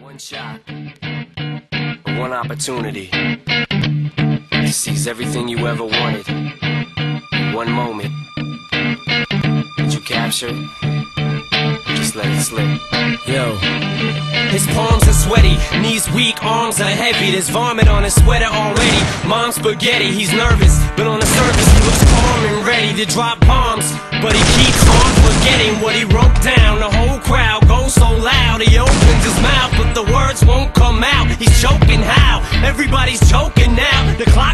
One shot, one opportunity to seize everything you ever wanted. One moment. Did you capture it? Just let it slip. Yo. His palms are sweaty, knees weak, arms are heavy. There's vomit on his sweater already. Mom's spaghetti, he's nervous, but on the surface he looks calm and ready to drop bombs. But he keeps on forgetting what he wrote down. The whole crowd goes so loud, he opens his mouth, but the words won't come out. He's choking how? Everybody's choking now. The clock